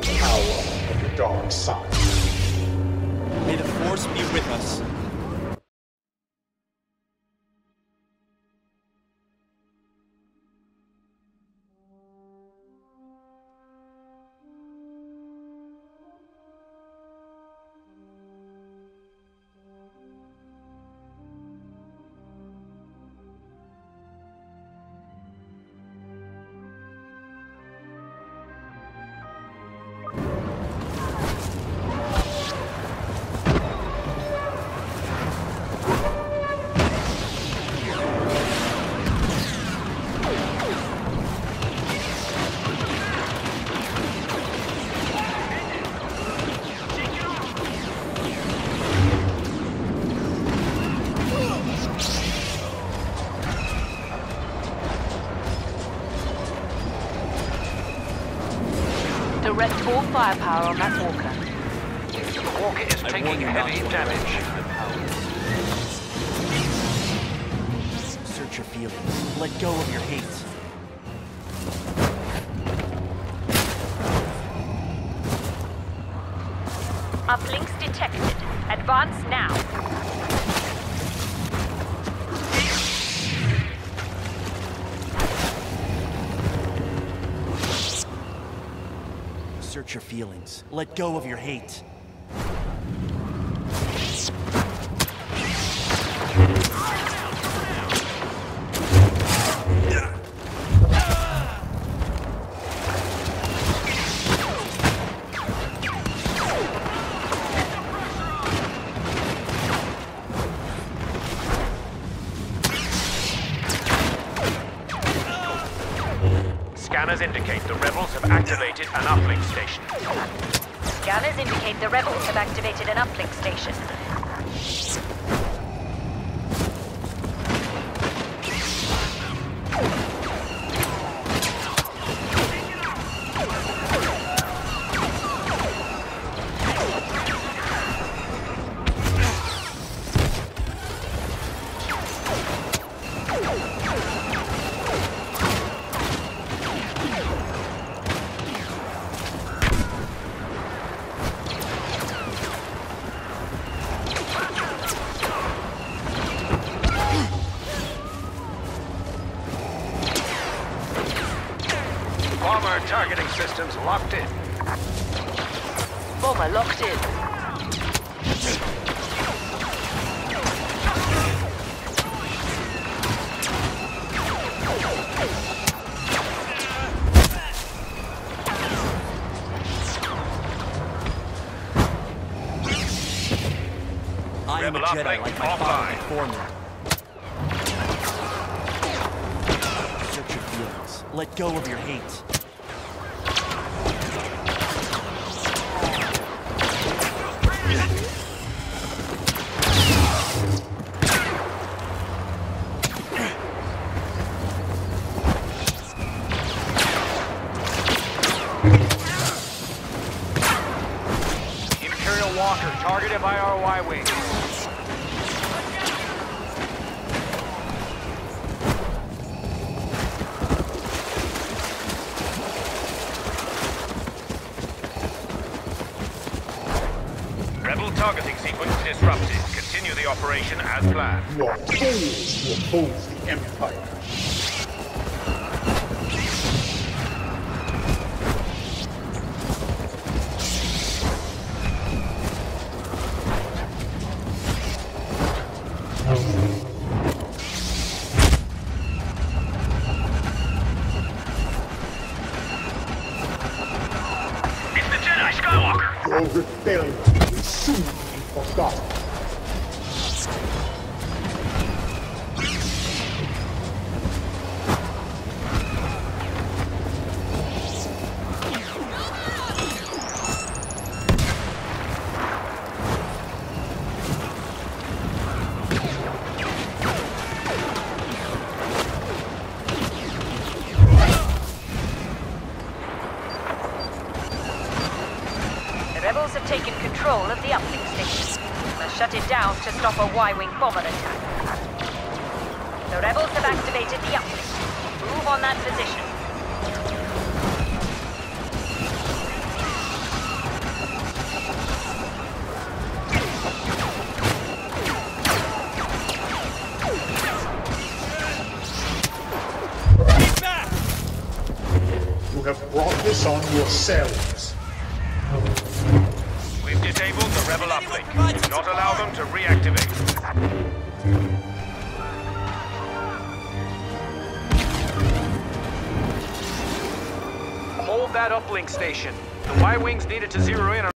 power of the dark side. May the Force be with us. Direct all firepower on that walker. The walker is taking heavy damage. Search your feelings. Let go of your hate. Uplinks detected. Advance now. Search your feelings. Let go of your hate. Scanners indicate the rebels have activated an uplink station. Scanners indicate the rebels have activated an uplink station. Bomber targeting systems locked in. Bomber locked in. I am a Jedi like my father before me. Search your feelings. Let go of your hate. Imperial Walker targeted by our Y-Wing. Rebel targeting sequence disrupted. Continue the operation as planned. You are fools to oppose the Empire. It's the Jedi Skywalker! Your rebellion will soon be forgotten. Rebels have taken control of the uplink station. Must shut it down to stop a Y-Wing bomber attack. The rebels have activated the uplink. Move on that position. You have brought this on yourselves. We've disabled the rebel uplink. Do not allow them to reactivate. Hold that uplink station. The Y-Wings needed to zero in on